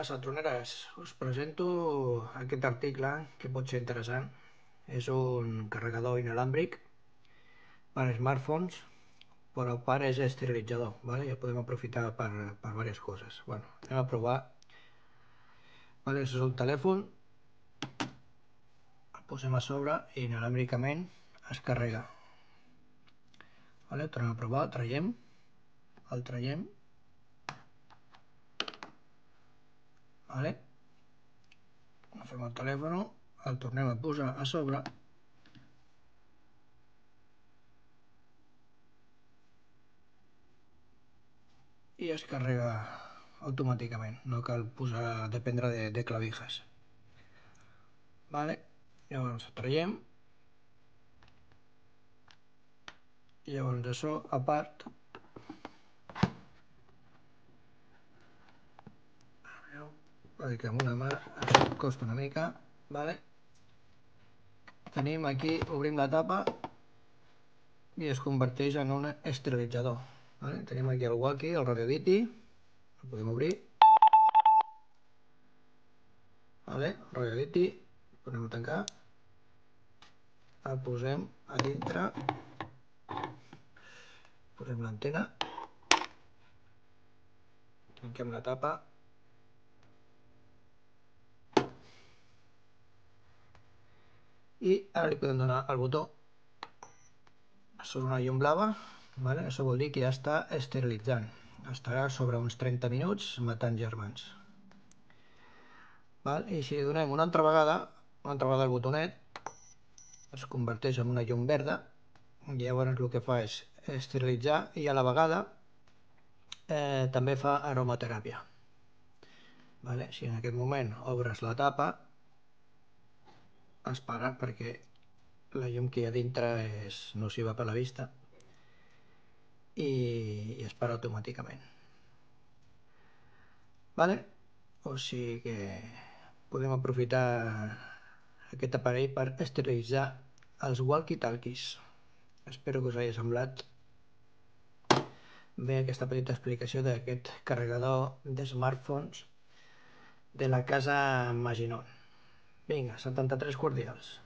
passa, troneres? Us presento aquest article que pot ser interessant. És un carregador inalàmbric per a smartphones, però a part és esterilitzador, ¿vale? Ja podem aprofitar per diverses coses. Bueno, anem a provar. Vale, això és el telèfon, el posem a sobre i inalàmbricament es carrega. Vale, tornem a provar, el traiem, vale? Agafem el telèfon, el tornem a posar a sobre i es carrega automàticament, no cal dependre de clavijas. Vale, llavors traiem, i llavors això a part perquè amb una mà això costa una mica, vale? Tenim aquí, obrim la tapa i es converteix en un esterilitzador, vale? Tenim aquí el walkie, el radioditi, el podem obrir, vale? El radioditi, el podem tancar, el posem a dintre, posem l'antena, tanquem la tapa i ara li podem donar el botó. Això és una llum blava, vale? Això vol dir que ja està esterilitzant. Estarà sobre uns 30 minuts matant germans. Val? I si donem una altra vegada el botonet, es converteix en una llum verda, i llavors el que fa és esterilitzar i a la vegada també fa aromateràpia. Vale? Si en aquest moment obres la tapa, es para perquè la llum que hi ha dintre és nociva per la vista i es para automàticament. Vale? O sigui que podem aprofitar aquest aparell per esterilitzar els walkie-talkies. Espero que us hagi semblat bé aquesta petita explicació d'aquest carregador de smartphones de la casa Maginot. Vinga, 73 cordials.